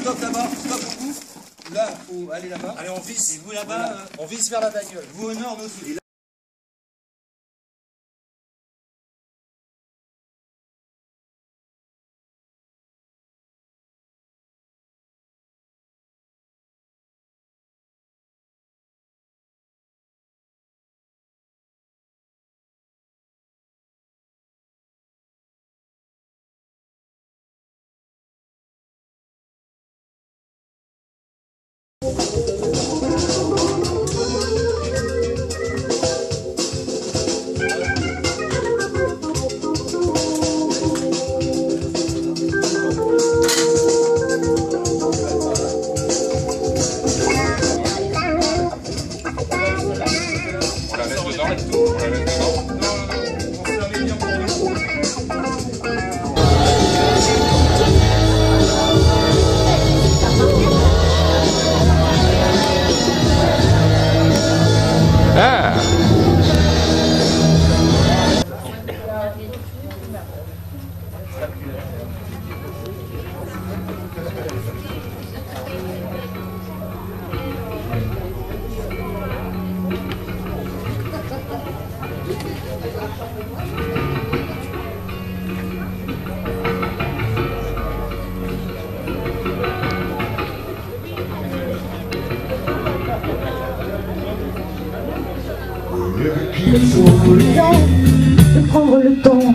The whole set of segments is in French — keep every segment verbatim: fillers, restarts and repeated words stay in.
stop là-bas, stop beaucoup. Là, faut aller là-bas. Allez, on visse. Et vous là-bas, Voilà. euh, On visse vers la bagnole. vous au nord, nous aussi. Il faut le temps de prendre le temps.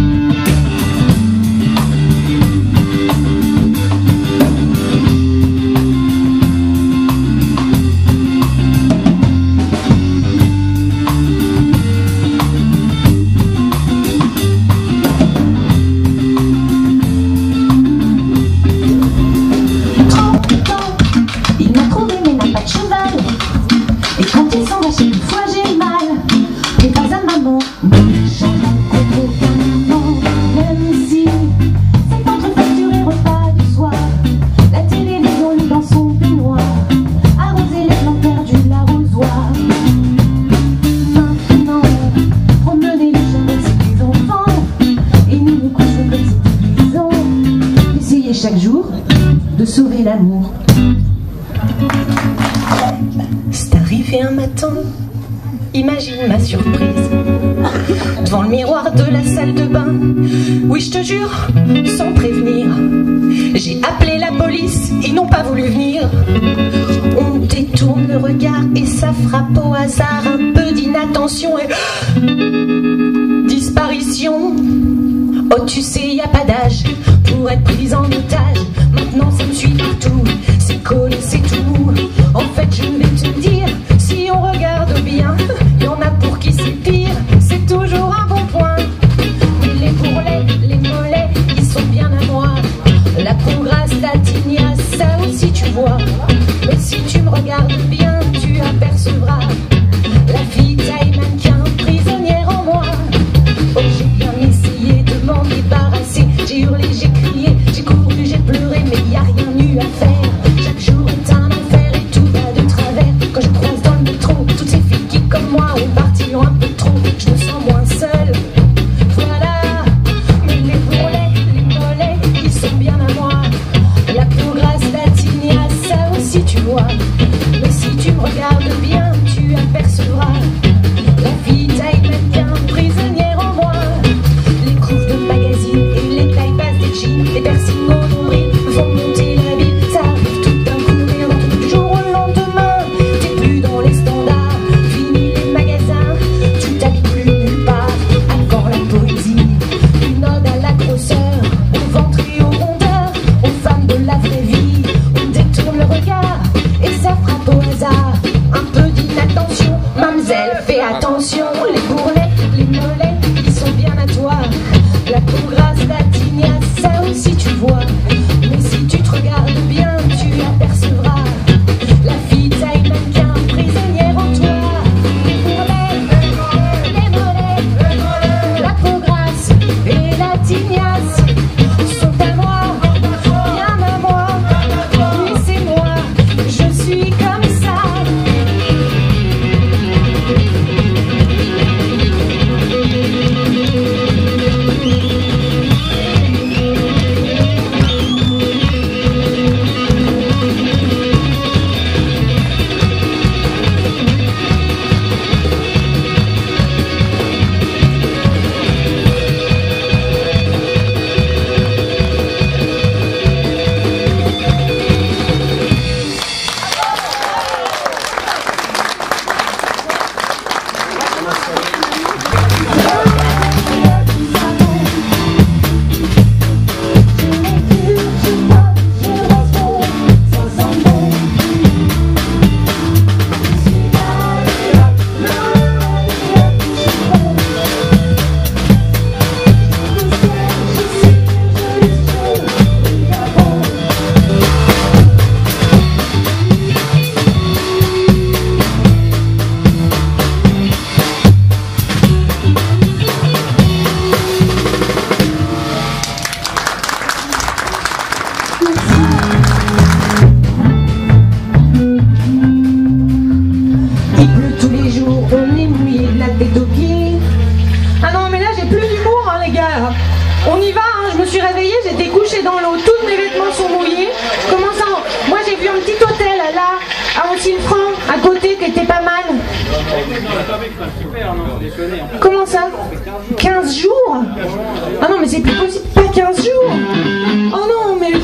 Il m'a trouvé mais n'a pas de cheval. Et quand il s'en va chez lui, fois j'ai mal. Mais pas à maman, mais change aucun moment. Même si c'est entre facture et repas du soir, la télévision lui dans son peignoir, arroser les plants perdus, l'arrosoir. Maintenant, promener les chiens comme c'est des enfants, et nous nous couchons comme c'est des bisons. Essayer chaque jour de sauver l'amour. C'est arrivé un matin, imagine ma surprise, devant le miroir de la salle de bain. Oui, je te jure, sans prévenir, j'ai appelé la police, ils n'ont pas voulu venir. On détourne le regard et ça frappe au hasard, un peu d'inattention et disparition. Oh, tu sais, y a pas d'âge pour être prise en otage. Maintenant, ça me suit partout, c'est collé, c'est tout. En fait, je vais te dire, si on regarde bien, y en a pour qui c'est pire, c'est toujours un bon point. Mais les bourrelets, les mollets, ils sont bien à moi. La progresse, la tignasse, ça aussi tu vois. Mais si tu me regardes bien, tu apercevras la fille taille mannequin, prisonnière en moi. Oh, j'ai bien essayé de m'en débarrasser, j'ai hurlé, j'ai crié, j'ai couru, j'ai pleuré, mais y a rien eu à faire. Chaque jour est un enfer et tout va de travers. Quand je croise dans le métro toutes ces filles qui comme moi ont parti un peu trop, je me sens moins seule. Voilà, mais les bourrelets, les mollets, ils sont bien à moi. La progresse, la tignasse, ça aussi tu vois. Mais si tu me regardes bien, tu apercevras la fille taille mannequin, prisonnière en moi. Les couves de magazines et les tailles basses des jeans, les piercings au nombril vont monter la ville. Ça arrive tout d'un coup, mais rentre du jour au lendemain. T'es plus dans les standards, fini les magasins, tu t'habilles plus nulle part. Encore la poésie, une ode à la grosseur, au ventre et aux rondeurs, aux femmes de la vraie vie. On détourne le regard et ça frappe au hasard. Un peu d'inattention, mademoiselle, fais attention. Les bourrelets, les mollets, ils sont bien à toi. La peau grasse, la tignasse, ça aussi tu vois. Mais si tu te regardes bien, tu apercevras la fille taille mannequin, prisonnière en toi. Les bourrelets, les mollets, la peau grasse et la tignasse sont à moi, bien à moi. Oui, c'est moi, je suis comme ça. Comment ça? quinze jours? Ah non, mais c'est plus possible, pas quinze jours. Oh non, mais...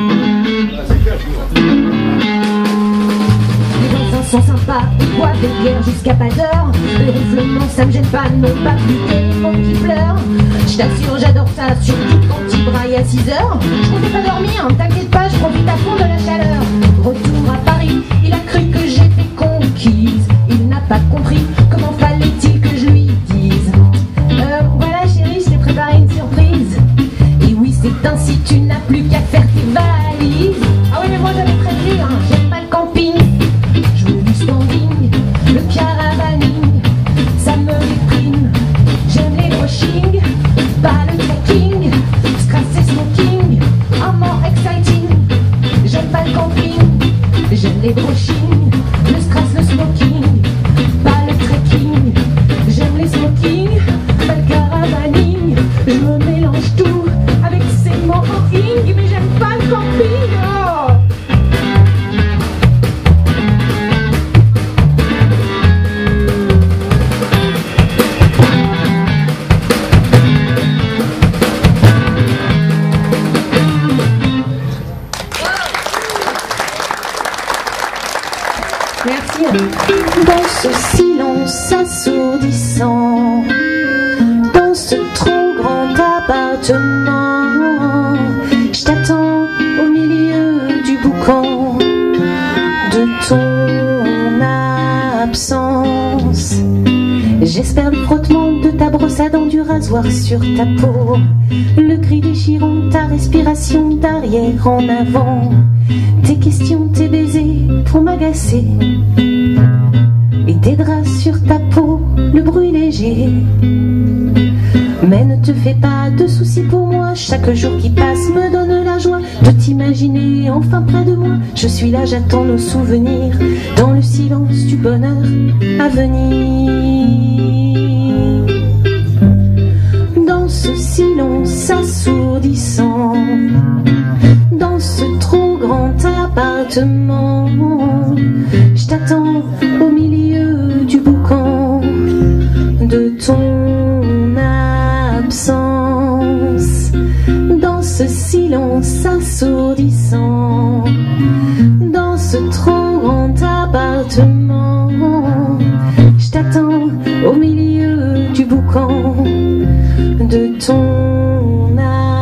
Les voisins sont sympas, ils boivent des bières jusqu'à pas d'heure. Le ronflement, ça me gêne pas, non pas plus que les mots qui pleurent. Je t'assure, j'adore ça, surtout quand il braille à six heures. Je comptais pas dormir, t'inquiète pas, je profite à fond de la chaleur. Retour à Paris, il a cru que j'étais conquise. Il n'a pas compris, comment fallait-il que je lui dise. Euh, voilà chérie, je t'ai préparé une surprise. Et oui, c'est ainsi, tu n'as plus qu'à faire tes valises. Ah oui, mais moi j'avais prévu, hein, j'aime pas le camping. Je veux du standing, le caravaning, ça me déprime. J'aime les brushing, pas le trekking. Strass et smoking, un more exciting. J'aime pas le camping, j'aime les brushing, le strass, le smoking, pas le trekking. J'aime les smoking, pas le caravaning. Je me mélange tout avec ces mots en ing, mais j'aime pas le camping. Oh. Merci. Dans ce silence assourdissant, dans ce trop grand appartement, je t'attends au milieu du boucan de ton absence. J'espère le frottement de ta brosse à dents, du rasoir sur ta peau, le cri déchirant, ta respiration d'arrière en avant, tes questions, tes baisers pour m'agacer, et tes draps sur ta peau, le bruit léger. Mais ne te fais pas de soucis pour moi, chaque jour qui passe me donne la joie de t'imaginer enfin près de moi. Je suis là, j'attends nos souvenirs dans le silence du bonheur à venir. Dans ce silence assourdissant, dans ce trop grand appartement, je t'attends au milieu du boucan de ton absence. Dans ce silence assourdissant, dans ce trop grand appartement, je t'attends au milieu du boucan de ton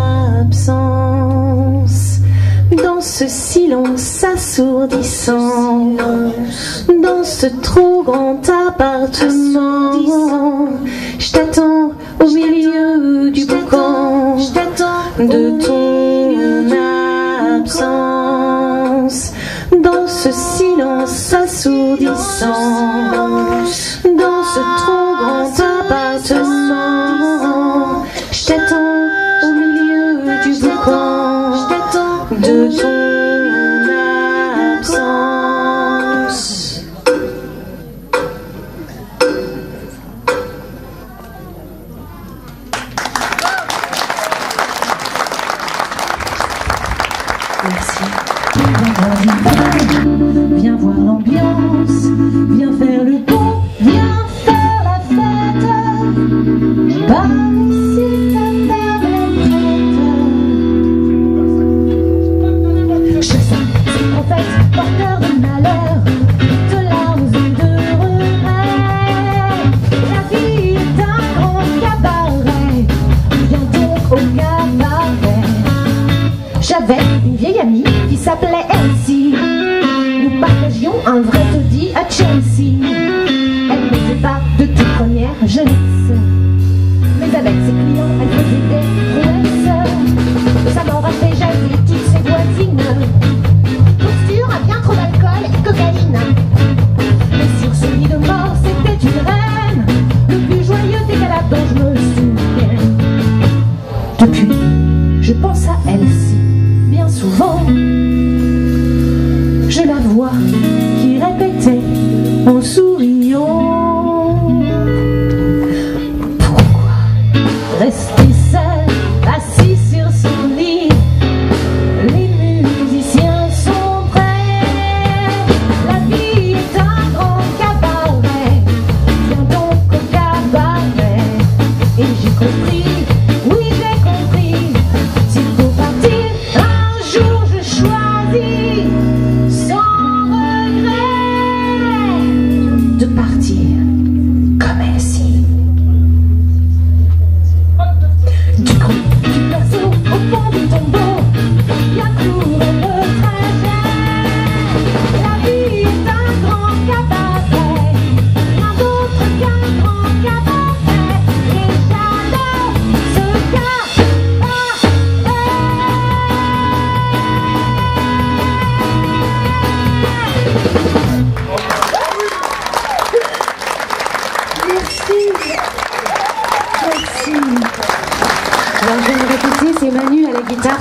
absence. Dans ce silence assourdissant, dans ce trop grand appartement, je t'attends au milieu du boucan de ton absence. Dans ce silence assourdissant, dans ce trop grand appartement, je t'attends au milieu du boucan de ton absence. Merci. Viens voir l'ambiance, viens faire le pont, viens faire la fête. Par ici ta table est prête. Je sais, c'est prophète, porteur de malheur, de larmes et de regrets. La vie est un grand cabaret, viens donc au cabaret. J'avais une vieille amie qui s'appelait Elsie. Nous partagions un vrai taudis à Chelsea. Elle n'était pas de toute première jeunesse, mais avec ses clients elle faisait des prouesses. Ça m'aura fait jaser toutes ses voisines. Posture à bien trop d'alcool et cocaïne. Mais sur ce lit de mort c'était une reine, le plus joyeux des galades dont je me souviens. Depuis je pense à Elsie bien souvent. Je la vois qui répétait en souriant: pourquoi rester seul, assis sur son lit? Les musiciens sont prêts. La vie est un grand cabaret, viens donc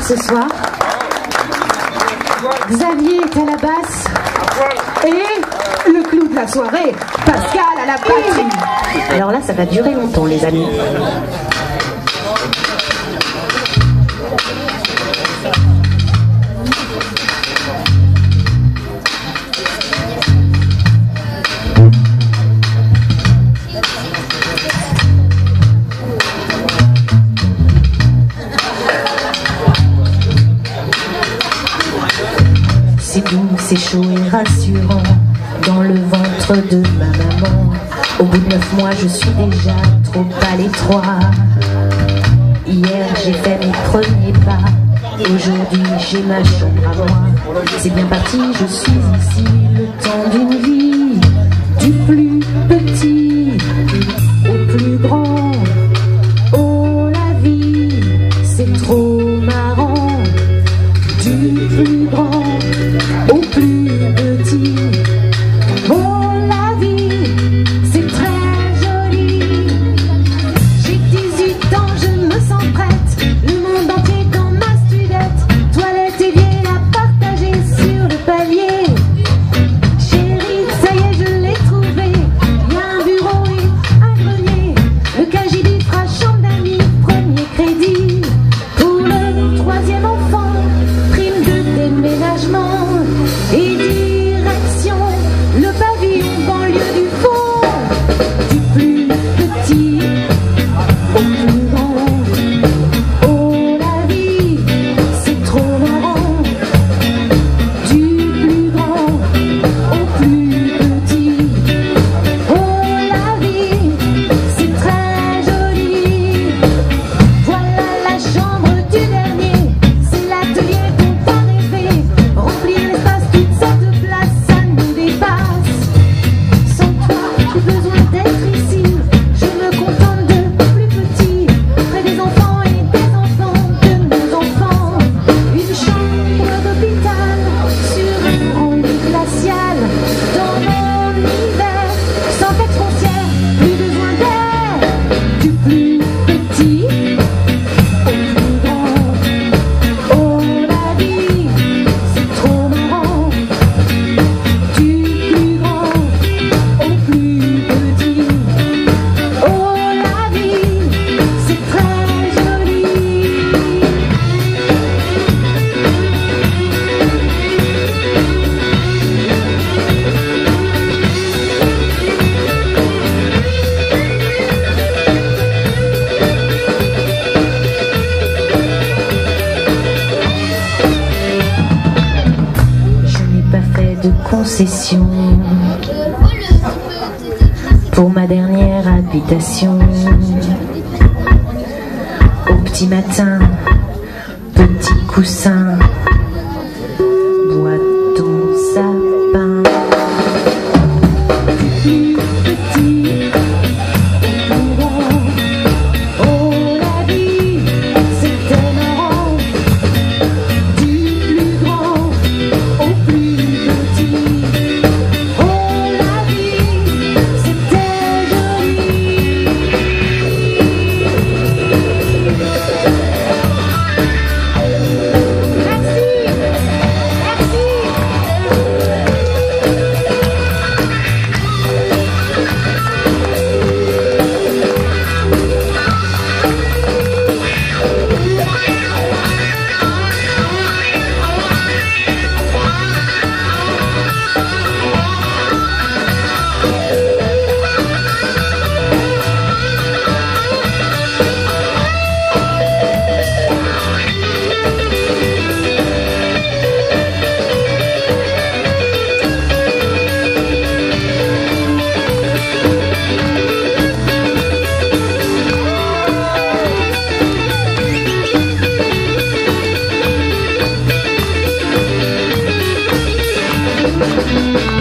ce soir. Xavier est à la basse. Et le clou de la soirée, Pascal à la batterie. Alors là, ça va durer longtemps, les amis. C'est doux, c'est chaud et rassurant dans le ventre de ma maman. Au bout de neuf mois, je suis déjà trop à l'étroit. Hier, j'ai fait mes premiers pas. Aujourd'hui, j'ai ma chambre à moi. C'est bien parti, je suis ici. Le temps d'une vie, du plus petit au plus grand. Oh, la vie, c'est trop marrant. Du plus grand au plus petit. Oh, la vie, c'est très joli. J'ai dix-huit ans, je me sens prête. Le monde entier dans ma studette. Toilette et vieille à partager sur le palier. Chérie, ça y est, je l'ai trouvé. Y a un bureau et un grenier. Le K J B fera chambre d'amis, premier crédit. Pour le troisième enfant, prime de déménagement. Et direction le pavillon banlieue du fond. Du plus petit au plus grand. Oh, la vie, c'est trop marrant. Du plus grand au plus petit. Oh, la vie, c'est très joli. Voilà la chambre du dernier. C'est l'atelier dont on rêvait. Remplir l'espace, toute cette place, ça nous dépasse. Sans toi, j'ai besoin d'être ici. Je me contente de plus petit, près des enfants et des enfants de nos enfants. Une chambre d'hôpital sur un rang glacial. Dans mon hiver, sans taxe foncière, plus besoin d'air. Du plus petit au plus grand. Oh, la vie, c'est trop marrant. Du plus grand au plus petit. Oh, la vie, c'est très joli. Je n'ai pas fait de concession pour ma dernière habitation. Au petit matin, petit coussin, bois ton sapin. Du plus petit au plus grand. Oh, la vie, c'était marrant. Du plus grand au plus petit. Oh, la vie, c'était joli. Thank you.